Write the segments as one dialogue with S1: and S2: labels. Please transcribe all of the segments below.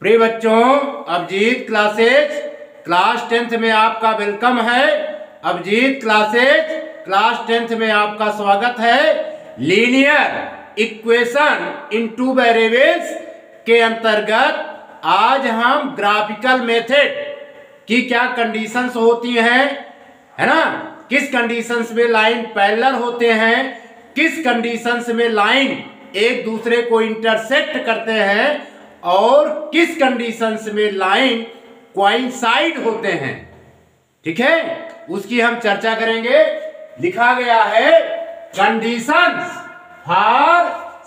S1: प्रिय बच्चों, Abhijit classes class 10th में आपका वेलकम है। अभिजीत क्लासेज क्लास 10th में आपका स्वागत है। Linear equation in two variables के अंतर्गत आज हम ग्राफिकल मेथड की क्या कंडीशंस होती हैं, है ना, किस कंडीशंस में लाइन पैरेलल होते हैं, किस कंडीशंस में लाइन एक दूसरे को इंटरसेक्ट करते हैं और किस कंडीशंस में लाइन कोइंसाइड होते हैं, ठीक है, उसकी हम चर्चा करेंगे। लिखा गया है conditions for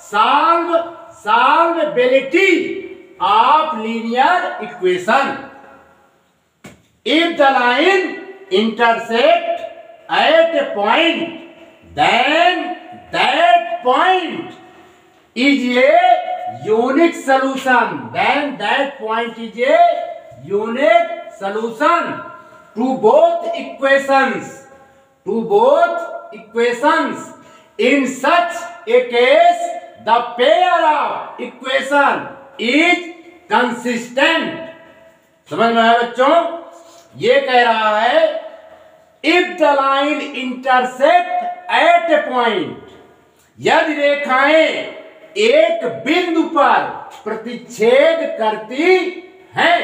S1: solvability of linear equation. If the line intersect at a point, then that point is a unique solution. Then that point is a unique solution to both equations. To both equations. In such a case, the pair of equation is consistent. समझ में आया बच्चों? ये कह रहा है if the line intersect at a point, यदि रेखाएं एक बिंदु पर प्रतिच्छेद करती हैं,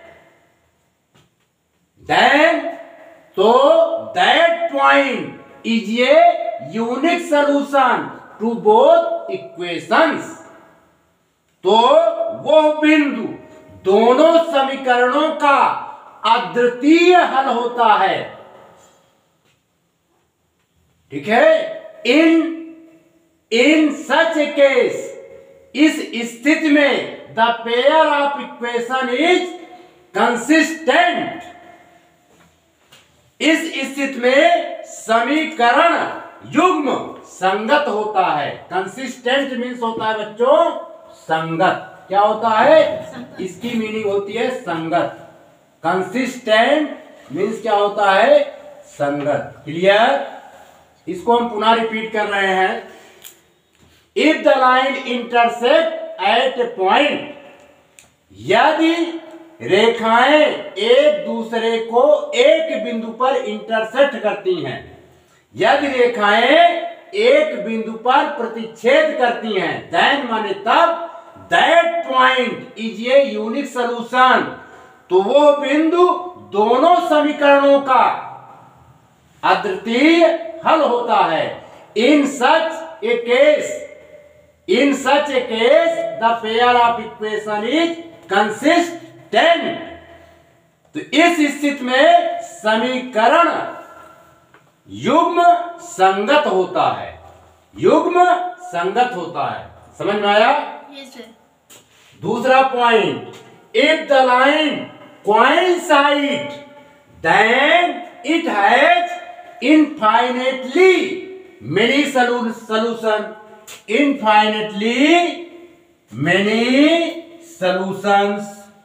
S1: देन तो that point is a unique solution to both equations. तो वो बिंदु दोनों समीकरणों का अद्वितीय हल होता है, ठीक है। इन सच ए केस, इस स्थिति में the pair of equation is consistent. इस स्थिति में समीकरण युग्म संगत होता है। कंसिस्टेंट मीन्स होता है बच्चों संगत। क्या होता है? इसकी मीनिंग होती है संगत। कंसिस्टेंट मीन्स क्या होता है? संगत। क्लियर? इसको हम पुनः रिपीट कर रहे हैं। If the line intersect at a point, यदि रेखाएं एक दूसरे को एक बिंदु पर इंटरसेक्ट करती हैं, यदि रेखाएं एक बिंदु पर प्रतिच्छेद करती हैं, देन माने तब, that point is a unique solution, तो वो बिंदु दोनों समीकरणों का अद्वितीय हल होता है। In such a case the pair of equation is consistent. तो इस स्थिति में समीकरण युग्म संगत होता है। युग्म संगत होता है। समझ में आया?
S2: Yes, sir.
S1: दूसरा point, if the line coincide, then it has infinitely many solution. Infinitely many solutions.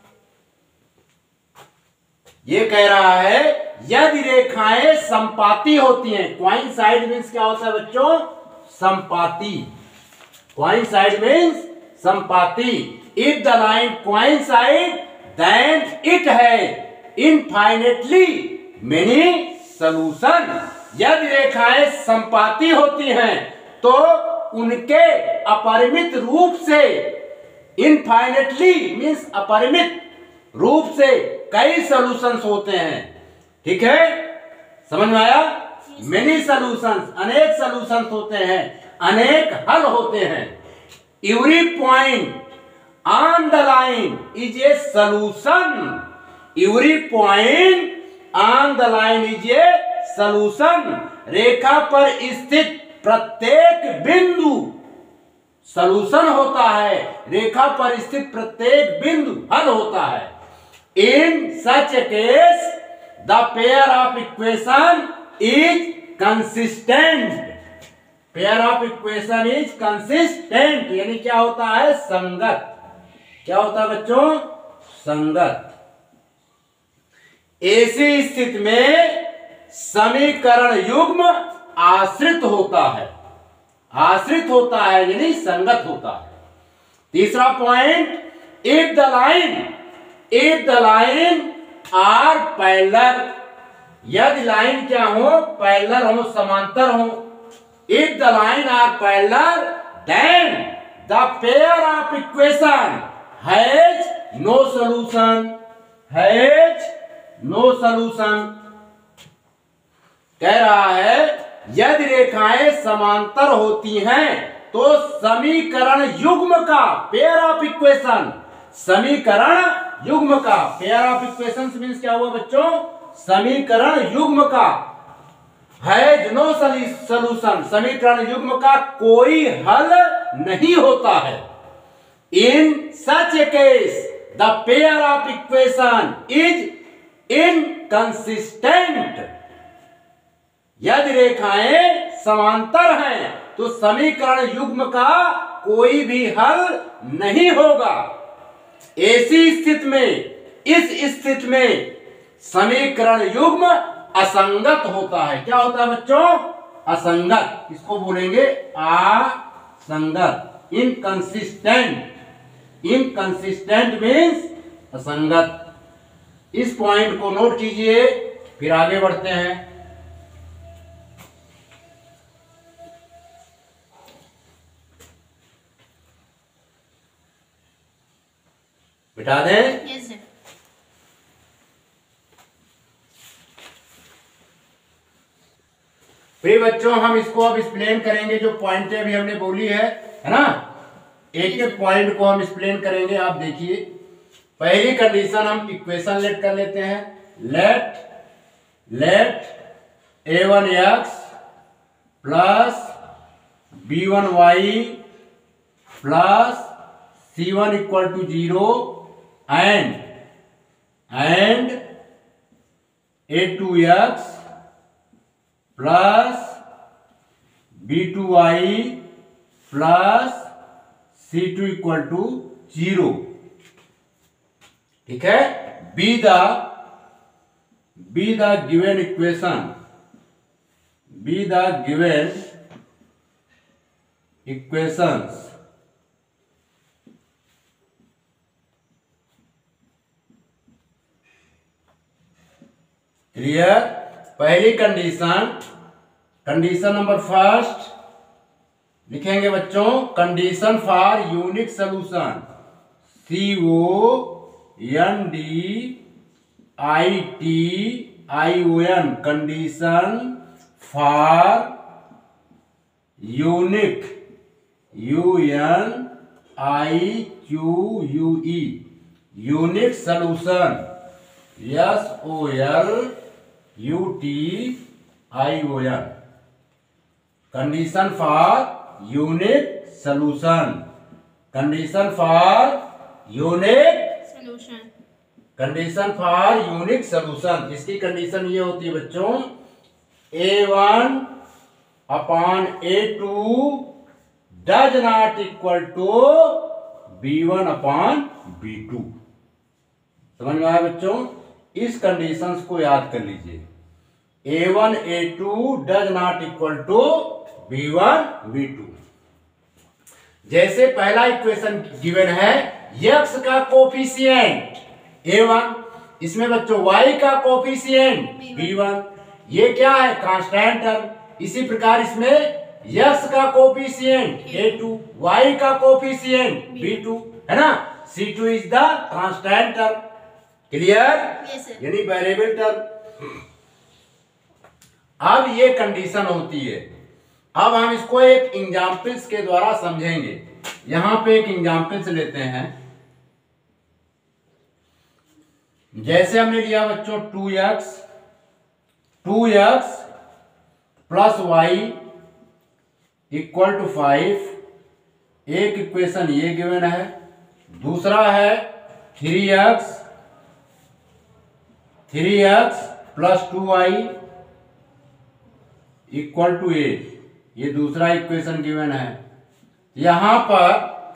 S1: ये कह रहा है यदि रेखाएं संपाती होती हैं। coincide मीन्स क्या होता है बच्चों? संपाती। coincide मीन्स संपाती। If the line coincide, then it has infinitely many solution. यदि रेखाएं संपाती होती हैं तो उनके अपरिमित रूप से, infinitely means अपरिमित रूप से कई सॉल्यूशंस होते हैं, ठीक है। समझ में आया? मेनी सॉल्यूशंस, अनेक सॉल्यूशंस होते हैं, अनेक हल होते हैं। Every point on the line is a solution. Every point on the line is a solution. रेखा पर स्थित प्रत्येक बिंदु सॉल्यूशन होता है। रेखा पर स्थित प्रत्येक बिंदु हल होता है। In such a case, the pair of equation is consistent. Pair of equation is consistent. यानी क्या होता है? संगत। क्या होता है बच्चों? संगत। ऐसी स्थिति में समीकरण युग्म आश्रित होता है। आश्रित होता है यानी संगत होता है। तीसरा point, if the line are parallel, यदि लाइन क्या हो, पैरेलल हो, समांतर हो, if the line are parallel then the pair of equation has no solution, has no solution। कह रहा है यदि रेखाएं समांतर होती हैं तो समीकरण युग्म का, पेयर ऑफ इक्वेशन, समीकरण युग्म का, पेयर ऑफ इक्वेशन मीन्स क्या हुआ बच्चों, समीकरण युग्म का, है नो सॉल्यूशन, समीकरण युग्म का कोई हल नहीं होता है। In such a case the pair of equation is inconsistent, यदि रेखाएं समांतर हैं तो समीकरण युग्म का कोई भी हल नहीं होगा। ऐसी स्थिति में, इस स्थिति में समीकरण युग्म असंगत होता है। क्या होता है बच्चों, असंगत, इसको बोलेंगे असंगत, इनकंसिस्टेंट, इनकंसिस्टेंट मीन्स असंगत। इस पॉइंट को नोट कीजिए, फिर आगे बढ़ते हैं। बिठा दें?
S2: yes, sir।
S1: फिर बच्चों हम इसको अब एक्सप्लेन करेंगे, जो पॉइंटें भी हमने बोली है ना, एक एक पॉइंट को हम एक्सप्लेन करेंगे। आप देखिए, पहली कंडीशन हम इक्वेशन लेट कर लेते हैं। Let a1x plus b1y plus c1 equal to 0 and a2x plus b2y plus c2 equal to 0। ठीक है, be the given equation, be the given equations clear. पहली कंडीशन, कंडीशन नंबर फर्स्ट लिखेंगे बच्चों, condition for unique solution, CONDITION, condition for unique, UNIQUE, unique solution, SOLUTION, condition for unique solution, condition for unique
S2: solution,
S1: condition for unique solution. इसकी condition ये होती है बच्चों, A1 upon A2 does not equal to B1 upon B2। समझ में आया बच्चों? इस कंडीशंस को याद कर लीजिए। A1 A2 does not equal to B1 B2। जैसे पहला इक्वेशन गिवन है, x का कोफिशिएंट A1, इसमें बच्चों y का कोफिशिएंट B1, ये क्या है, कांस्टेंट टर्म। इसी प्रकार इसमें x का कोफिशिएंट A2, y का कोफिशिएंट B2, है ना। C2 is the constant term. Clear, यानी वेरिएबल टर्म। अब ये कंडीशन होती है। अब हम इसको एक एग्जांपल्स के द्वारा समझेंगे। यहां पे एक एग्जांपल्स लेते हैं। जैसे हमने लिया बच्चों 2x plus y equal to 5, एक इक्वेशन ये गिवन है। दूसरा है 3x plus 2y equal to 8, ये दूसरा इक्वेशन गिवन है। यहां पर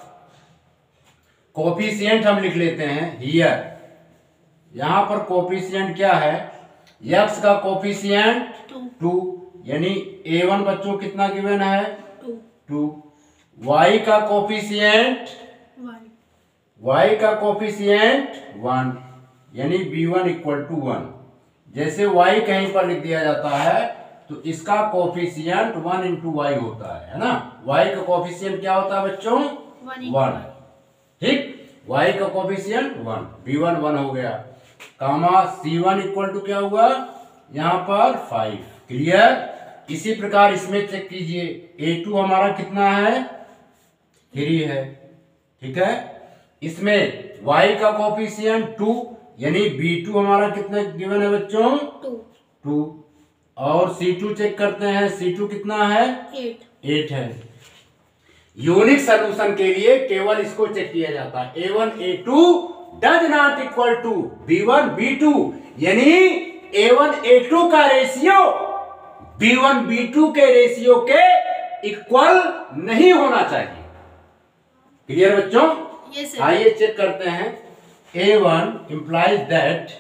S1: कोफिशिएंट हम लिख लेते हैं हियर। यहां पर कोफिशिएंट क्या है, x का कोफिशिएंट 2, यानी A1 बच्चों कितना गिवन है 2। y का कोफिशिएंट y का कोफिशिएंट 1 यानी b1 इक्वल टू 1। जैसे y कहीं पर लिख दिया जाता है तो इसका कोफिशिएंट 1 इंटू वाई होता है ना। y का कोफिशिएंट क्या होता है बच्चों? 1 है। ठीक, y का कोफिशिएंट 1, b1 1 हो गया, कामा c1 इक्वल टू क्या हुआ यहाँ पर 5। क्लियर। इसी प्रकार इसमें चेक कीजिए, a2 हमारा कितना है? 3 है। ठीक है, इसमें y का कोफिशिएंट 2 यानी b2 हमारा कितना गिवन है बच्चों? 2। और c2 चेक करते हैं, c2 कितना है? 8 है। यूनिक सॉल्यूशन के लिए केवल इसको चेक किया जाता है, a1 a2 does not equal to b1 b2, यानी a1 a2 का रेशियो b1 b2 के रेशियो के इक्वल नहीं होना चाहिए। क्लियर बच्चों? आइए चेक करते हैं। a1 implies that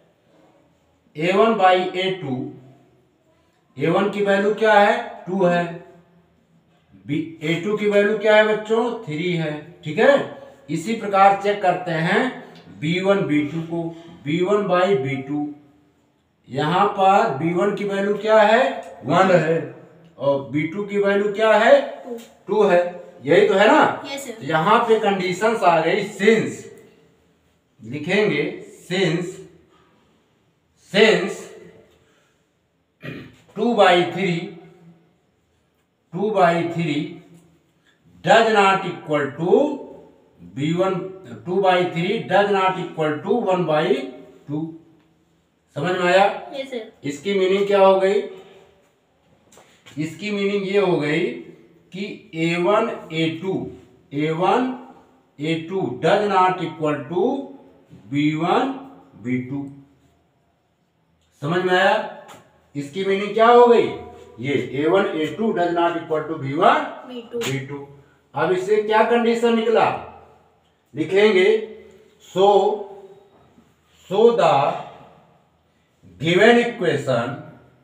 S1: a1 by a2, a1 की वैल्यू क्या है? 2 है। a2 की वैल्यू क्या है बच्चों? 3 है। ठीक है, इसी प्रकार चेक करते हैं b1 b2 को, b1 by b2, यहां पर b1 की वैल्यू क्या है? 1 है और b2 की वैल्यू क्या है? 2 है। यही तो है ना? तो यहां पे कंडीशंस आ गई। सिंस लिखेंगे, since 2 by 3 does not equal to b1, 2 by 3 does not equal to 1 by 2। समझ में आया? इसकी मीनिंग क्या हो गई? इसकी मीनिंग ये हो गई कि a1 a2 does not equal to b1 b2। समझ में आया? इसकी मीनिंग क्या हो गई? ये a1 a2 does not equal to b1 b2। अब इससे क्या कंडीशन निकला? लिखेंगे so the given equation,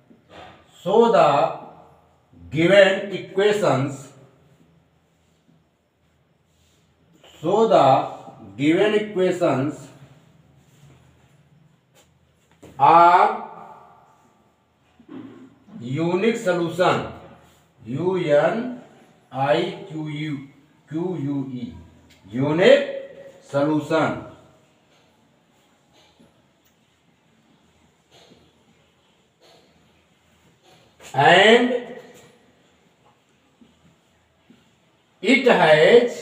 S1: are unique solution, UNIQUE, unique solution, and it has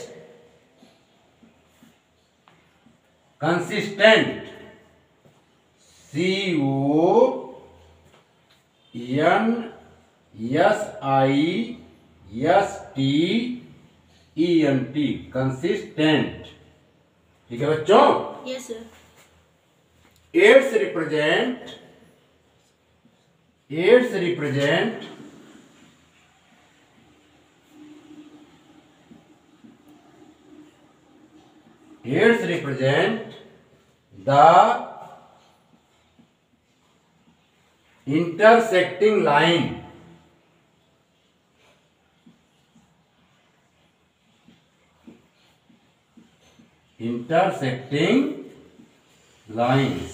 S1: consistent consistent, consistent। ठीक है बच्चों?
S2: Yes sir.
S1: It's represent the intersecting line, lines।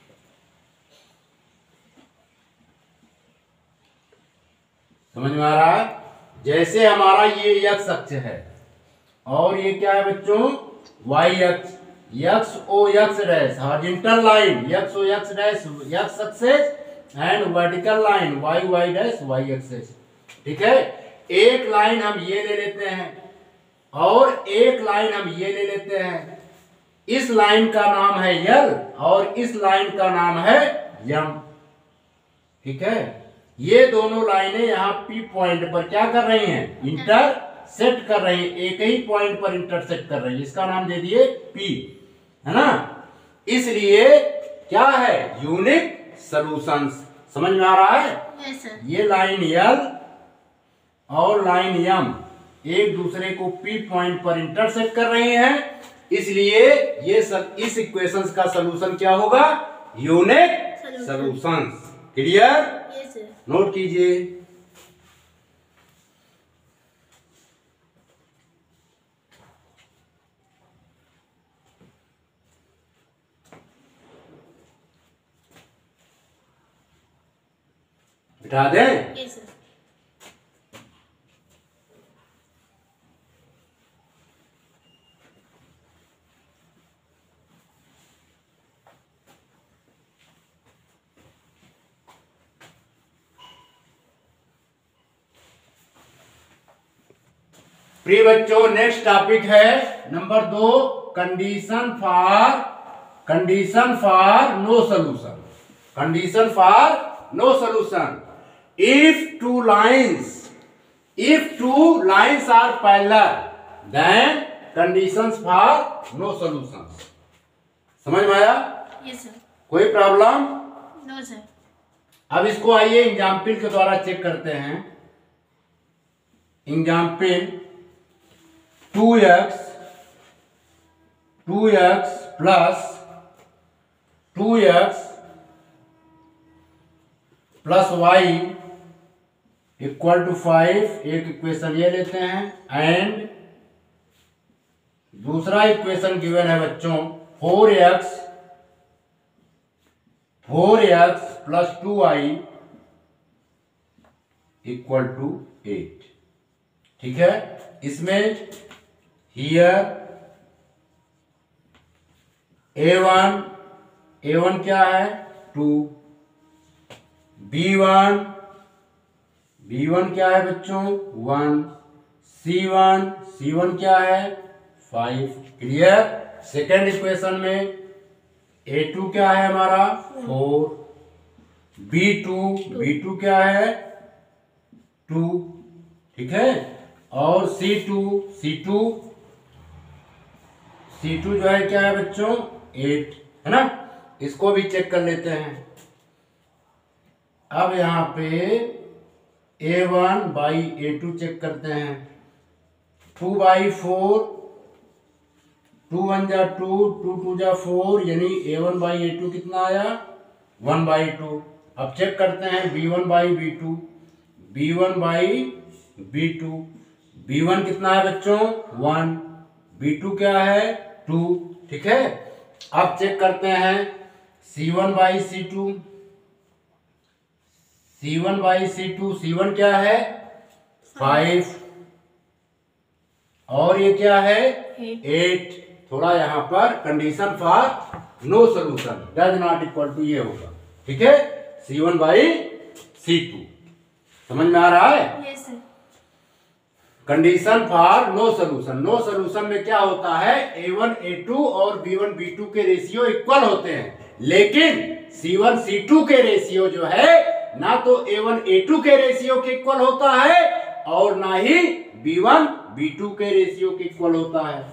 S1: समझ में आ रहा है? जैसे हमारा ये x अक्ष है और ये क्या है बच्चों? y अक्ष, x o x dash horizontal line, x o x dash x axis and vertical line y y dash y axis. ठीक है, एक लाइन हम ये ले लेते हैं और एक लाइन हम ये ले लेते हैं। इस लाइन का नाम है L और इस लाइन का नाम है M। ठीक है, ये दोनों लाइनें यहाँ P पॉइंट पर क्या कर रही हैं? इंटरसेक्ट कर रही हैं, एक ही पॉइंट पर इंटरसेक्ट कर रही है, इसका नाम दे दिए P, है ना। इसलिए क्या है? Unique solutions. समझ में आ रहा है?
S2: Yes sir.
S1: ये लाइन L और लाइन M एक दूसरे को P पॉइंट पर इंटरसेक्ट कर रही हैं, इसलिए ये इस इक्वेशंस का सॉल्यूशन क्या होगा? Unique solutions. Clear?
S2: Yes sir.
S1: Note कीजिए। बिठा दें?
S2: Yes sir.
S1: प्रिय बच्चों, नेक्स्ट टॉपिक है number 2, condition for no solution. Condition for no solution. If two lines are parallel then conditions for no solution. समझ में आया?
S2: Yes sir.
S1: कोई प्रॉब्लम?
S2: No sir.
S1: अब इसको आइए एग्जाम्पल के द्वारा चेक करते हैं। Example 2x plus 2x plus y equal to 5, एक इक्वेशन ये लेते हैं, एंड दूसरा इक्वेशन गिवन है बच्चों 4x plus 2y equal to 8। ठीक है, इसमें हियर a1 क्या है 2, b1 क्या है बच्चों 1, c1 क्या है 5। क्लियर? सेकेंड इक्वेशन में a2 क्या है हमारा 4, b2 क्या है 2। ठीक है, और c2 जो है क्या है बच्चों 8, है ना। इसको भी चेक कर लेते हैं। अब यहाँ पे a1 बाई a2 चेक करते हैं। 2/4, 2 1 जा 2, 2 2 जा 4, यानी a1 बाई a2 कितना आया 1/2। अब चेक करते हैं b1 by b2, b1 by b2, b1 कितना है बच्चों 1, b2 क्या है 2। ठीक है, अब चेक करते हैं c1 बाई c2, c1 क्या है 5, और ये क्या है 8। थोड़ा यहाँ पर condition for no solution does not equal to ये होगा। ठीक है, c1 बाई c2 समझ में आ रहा है?
S2: Yes sir.
S1: Condition for no solution में क्या होता है a1 a2 और b1 b2 के रेशियो इक्वल होते हैं, लेकिन c1 c2 के रेशियो जो है ना तो a1 a2 के रेशियो के इक्वल होता है और ना ही b1 b2 के रेशियो के इक्वल होता है।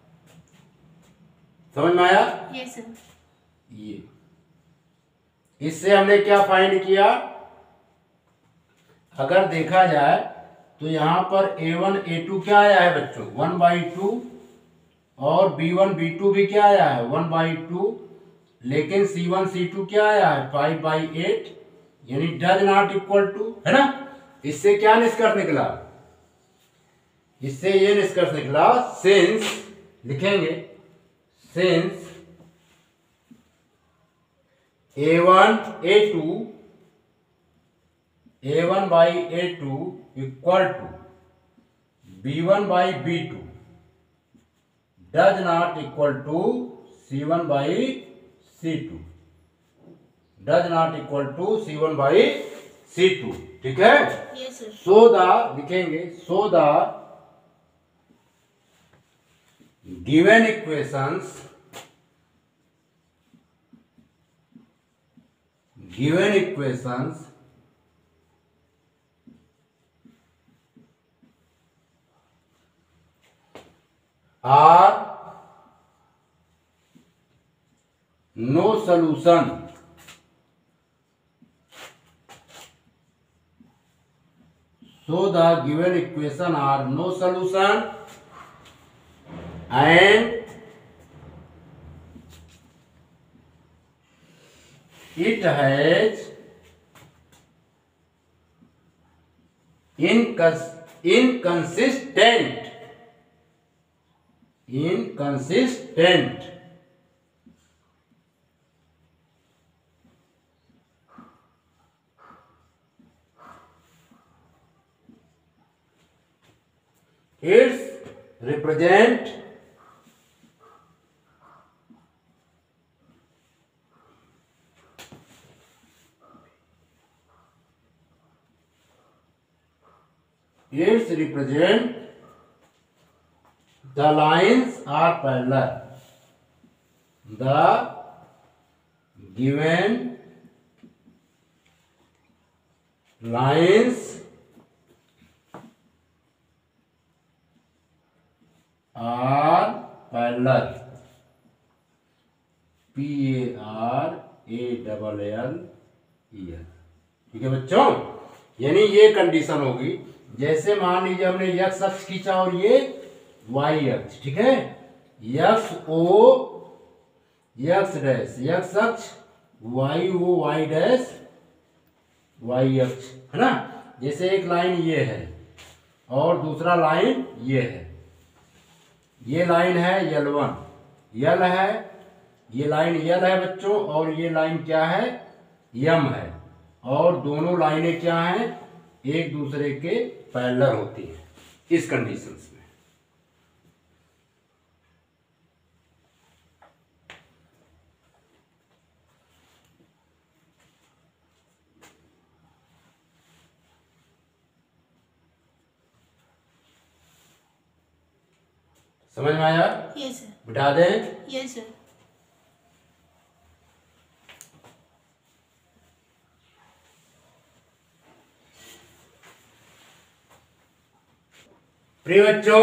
S1: समझ में आया?
S2: Yes sir.
S1: ये इससे हमने क्या फाइंड किया, अगर देखा जाए तो यहां पर a1 a2 क्या आया है बच्चों 1/2, और b1 b2 भी क्या आया है 1/2, लेकिन c1 c2 क्या आया है 5/8, यानी डज नॉट इक्वल टू, है ना। इससे क्या निष्कर्ष निकला, इससे ये निष्कर्ष निकला सिंस, लिखेंगे since a1 by a2 equal to b1 by b2 does not equal to c1 by c2, does not equal to c1 by c2। ठीक है,
S2: यस सर।
S1: सो द, लिखेंगे so the given equations are no solution so the given equation are no solution and it has inconsistent it's represent the lines are parallel. The given lines are parallel. PARALLEL. ठीक है बच्चों, यानी ये condition होगी, जैसे मान लीजिए हमने x अक्ष खींचा और ये y अक्ष, ठीक है, x o x dash x अक्ष, y o y dash y अक्ष, है ना। जैसे एक लाइन ये है और दूसरा लाइन ये है, ये लाइन है L1, L है, ये लाइन L है बच्चों, और ये लाइन क्या है, M है, और दोनों लाइनें क्या हैं, एक दूसरे के पैरेलल होती है इस कंडीशंस में। समझ में आया?
S2: Yes sir.
S1: बिठा दें?
S2: Yes sir.
S1: प्रिय बच्चों,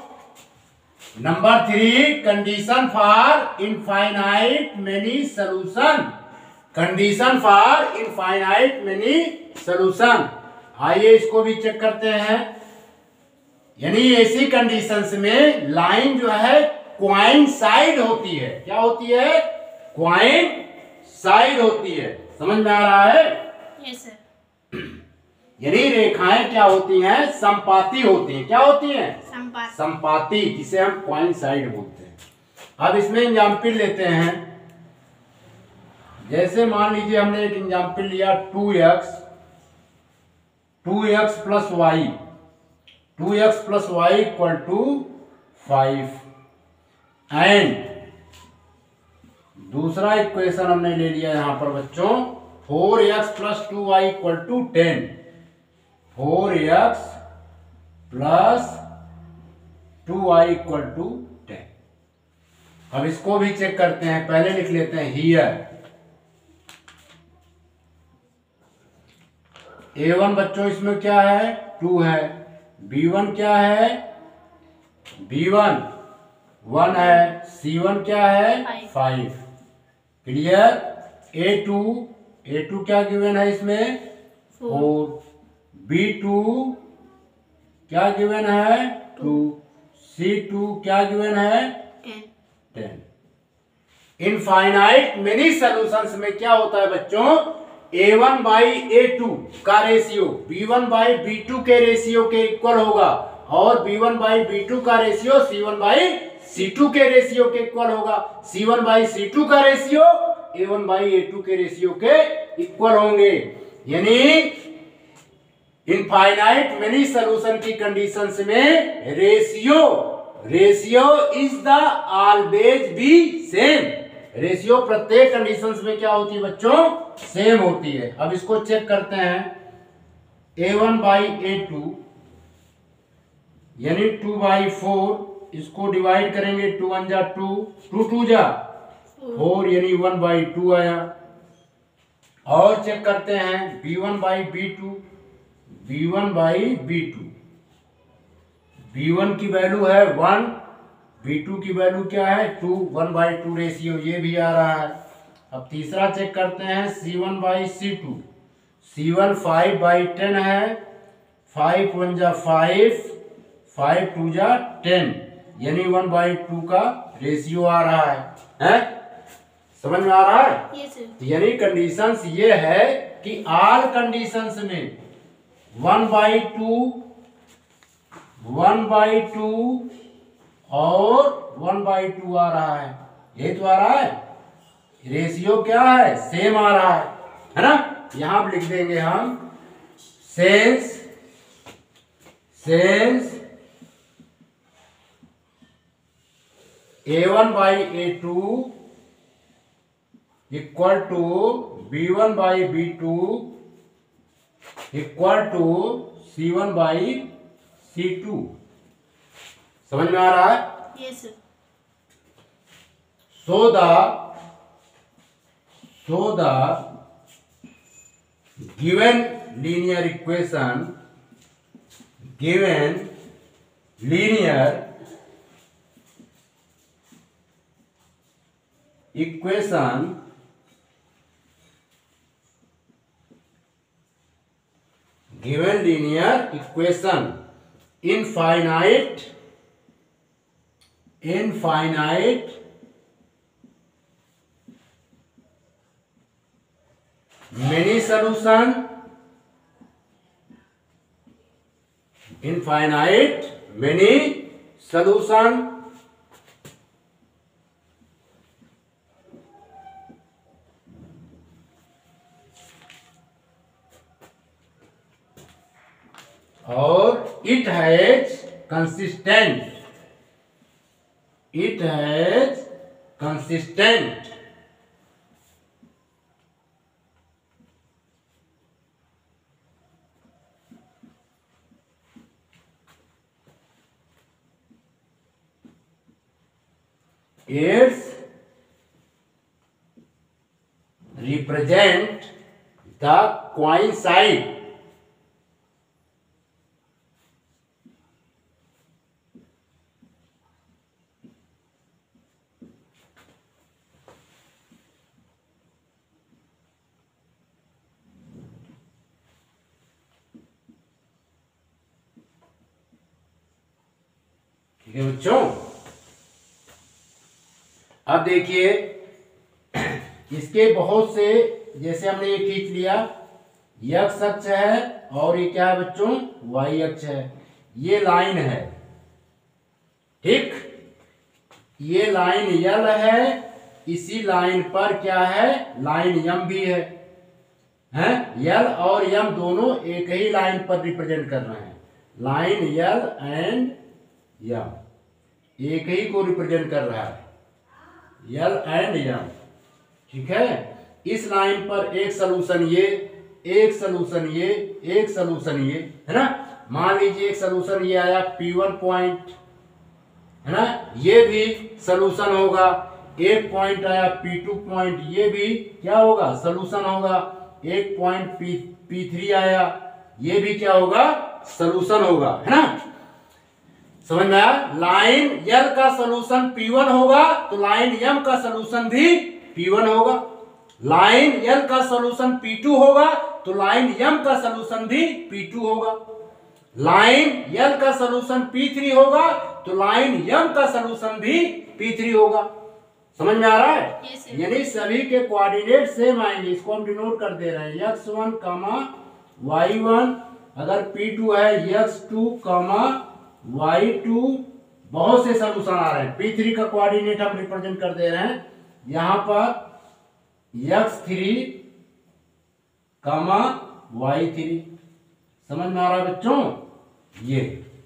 S1: number 3, condition for infinite many solution. Condition for infinite many solution, आइए इसको भी चेक करते हैं। यानी ऐसी कंडीशंस में लाइन जो है कोइंसाइड होती है। क्या होती है? कोइंसाइड होती है। समझ में आ रहा है?
S2: Yes sir.
S1: यानी रेखाएं क्या होती हैं? संपाती होती हैं। क्या होती हैं?
S2: संपाती।
S1: संपाती, जिसे हम कोइंसाइड बोलते हैं। अब इसमें एग्जाम्पल लेते हैं। जैसे मान लीजिए हमने एक एग्जाम्पल लिया 2x plus y, 2x plus y equal to 5, and दूसरा इक्वेशन हमने ले लिया यहां पर बच्चों 4x plus 2y equal to 10, 4x plus 2y equal to 10। अब इसको भी चेक करते हैं। पहले लिख लेते हैं हियर A1 बच्चों इसमें क्या है? 2 है। B1 क्या है? B1 1 है। C1 क्या है? 5। क्लियर? A2 क्या गिवन है इसमें? 4। B2 क्या गिवन है? 2। C2 क्या गिवन है? 10। इनफाइनाइट मेनी सॉल्यूशंस में क्या होता है बच्चों? A1 बाई A2 का रेशियो B1 बाई B2 के रेशियो के इक्वल होगा, और B1 बाई B2 का रेशियो C1 बाई C2 के रेशियो के इक्वल होगा। C1 बाई C2 का रेशियो A1 बाई A2 के रेशियो के इक्वल होंगे। यानी इनफाइनाइट मेनी सॉल्यूशन की कंडीशंस में ratio is the always be same. Ratio प्रत्येक कंडीशंस में क्या होती है बच्चों? सेम होती है। अब इसको चेक करते हैं। A1 बाई A2 यानी 2 बाई 4, इसको डिवाइड करेंगे 2 1 जा 2, 2 2 जा 4, यानी 1 बाई 2 आया। और चेक करते हैं B1 by B2, B1 by B2, B1 की वैल्यू है 1, B2 की वैल्यू क्या है? 2, 1 बाई 2 रेशियो ये भी आ रहा है। अब तीसरा चेक करते हैं C1 by C2, C1 5 by 10 है, 5 1 जा 5, 5 2 जा 10, यानी 1 बाई 2 का रेशियो आ रहा है? समझ में आ रहा है?
S2: Yes sir.
S1: यानी कंडीशंस ये है कि ऑल कंडीशंस में 1 बाई 2, 1 बाई 2 और 1 बाई 2 आ रहा है। ये तो आ रहा है। रेशियो क्या है? सेम आ रहा है ना। यहां पर लिख देंगे हम since A1 by A2 equal to B1 by B2 equal to C1 by C2। समझ में आ रहा है?
S2: Yes, sir.
S1: So the given linear equation infinite many solution और it has consistent its represent the coincide ठीक है बच्चों। अब देखिए इसके बहुत से, जैसे हमने ये खींच लिया, x अक्ष है और ये क्या है बच्चों, y अक्ष है। ये लाइन है, ठीक, ये लाइन यल है, इसी लाइन पर क्या है, लाइन यम भी है, यल और यम दोनों एक ही लाइन पर रिप्रेजेंट कर रहे हैं। लाइन यल एंड यम एक ही को रिप्रेजेंट कर रहा है, यल एंड यम, ठीक है। इस लाइन पर एक सलूशन ये, एक सलूशन ये, एक सलूशन ये, है ना। मान लीजिए एक सलूशन ये आया P1 पॉइंट, है ना, ये भी सलूशन होगा। एक पॉइंट आया P2 पॉइंट, ये भी क्या होगा, सलूशन होगा। एक पॉइंट P3 आया, ये भी क्या होगा, सलूशन होगा, है ना। समझ में आया? लाइन यल का सलूशन P1 होगा तो लाइन यम का सलूशन भी P1 होगा। लाइन यल का सलूशन P2 होगा तो लाइन यम का सलूशन भी P2 होगा। लाइन यल का सलूशन P3 होगा तो लाइन यम का सलूशन भी P3 होगा। समझ में आ रहा है?
S2: yes,
S1: यानी सभी के कोऑर्डिनेट सेम आएंगे। इसको हम डिनोट कर दे रहे हैं x1, y1, अगर P2 है x2, y2, बहुत से सलूशन आ रहे हैं। P3 का कोऑर्डिनेट हम रिप्रेजेंट कर दे रहे हैं यहां पर x3, y3। समझ में आ रहा है बच्चों? ये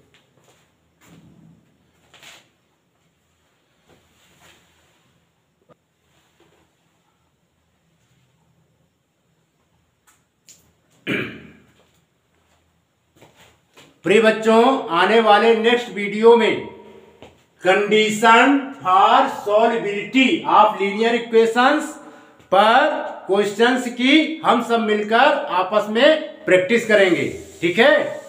S1: प्रिय बच्चों, आने वाले नेक्स्ट वीडियो में condition for solvability of linear equations पर क्वेश्चंस की हम सब मिलकर आपस में प्रैक्टिस करेंगे, ठीक है।